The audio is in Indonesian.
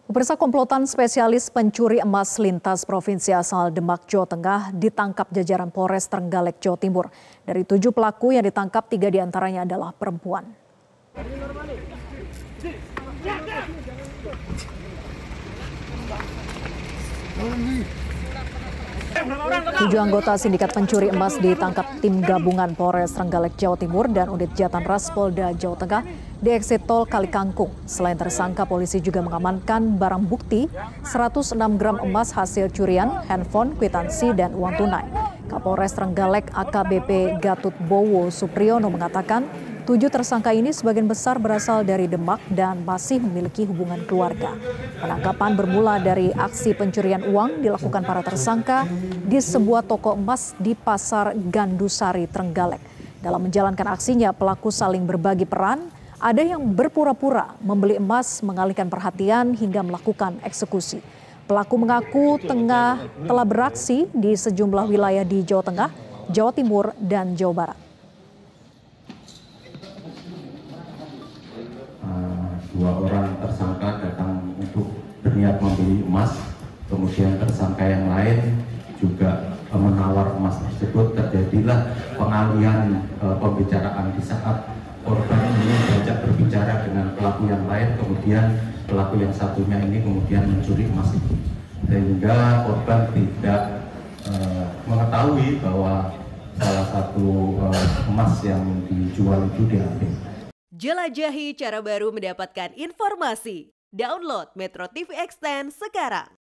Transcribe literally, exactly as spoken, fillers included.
Pemirsa, komplotan spesialis pencuri emas lintas provinsi asal Demak, Jawa Tengah ditangkap jajaran Polres Trenggalek, Jawa Timur. Dari tujuh pelaku yang ditangkap, tiga diantaranya adalah perempuan. Tujuh anggota sindikat pencuri emas ditangkap tim gabungan Polres Trenggalek, Jawa Timur dan unit Jatan Ras Polda Jawa Tengah di eksit tol Kalikangkung. Selain tersangka, polisi juga mengamankan barang bukti seratus enam gram emas hasil curian, handphone, kwitansi, dan uang tunai. Kapolres Trenggalek A K B P Gatut Bowo Supriyono mengatakan tujuh tersangka ini sebagian besar berasal dari Demak dan masih memiliki hubungan keluarga. Penangkapan bermula dari aksi pencurian uang dilakukan para tersangka di sebuah toko emas di Pasar Gandusari, Trenggalek. Dalam menjalankan aksinya, pelaku saling berbagi peran. Ada yang berpura-pura membeli emas, mengalihkan perhatian hingga melakukan eksekusi. Pelaku mengaku tengah telah beraksi di sejumlah wilayah di Jawa Tengah, Jawa Timur, dan Jawa Barat. Dua orang tersangka datang untuk berniat membeli emas, kemudian tersangka yang lain juga menawar emas tersebut. Terjadilah pengalihan e, pembicaraan di saat korban ini diajak berbicara dengan pelaku yang lain, kemudian pelaku yang satunya ini kemudian mencuri emas itu, sehingga korban tidak e, mengetahui bahwa salah satu e, emas yang dijual itu diambil. Jelajahi cara baru mendapatkan informasi. Download Metro T V Extend sekarang.